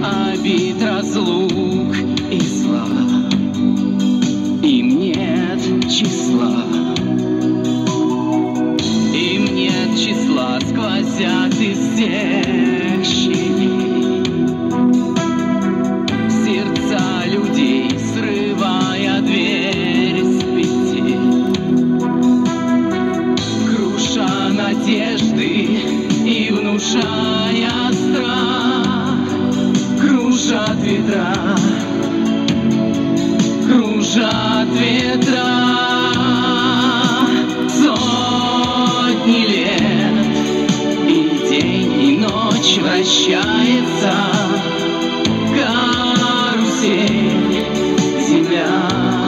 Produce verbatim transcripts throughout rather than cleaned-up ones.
обид, разлук и зла. Им нет числа, им нет числа, сквозят из всех щелей сердца людей, срывая дверь с петель, круша надежды и внушая страх. Кружат ветра, кружат ветра, сотни лет, и день, и ночь вращается карусель земля.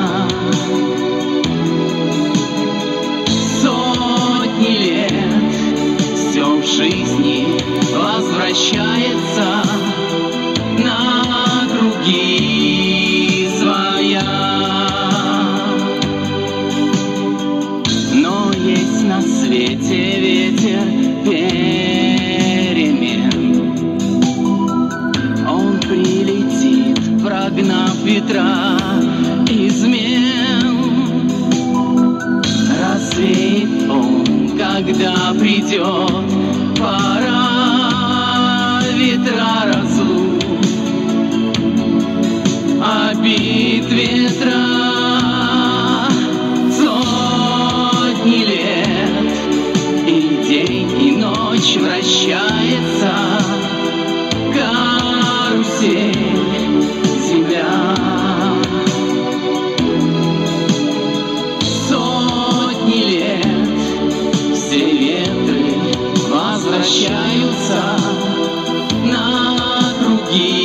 Сотни лет, все в жизни возвращается на круги своя. Но есть на свете ветер перемен. Он прилетит, прогнав ветра измен. Развеет он, когда придет пора. Ветра разлук, обид, ветра. Сотни лет, и день, и ночь вращается карусель земля. Сотни лет, все ветры возвращаются на круги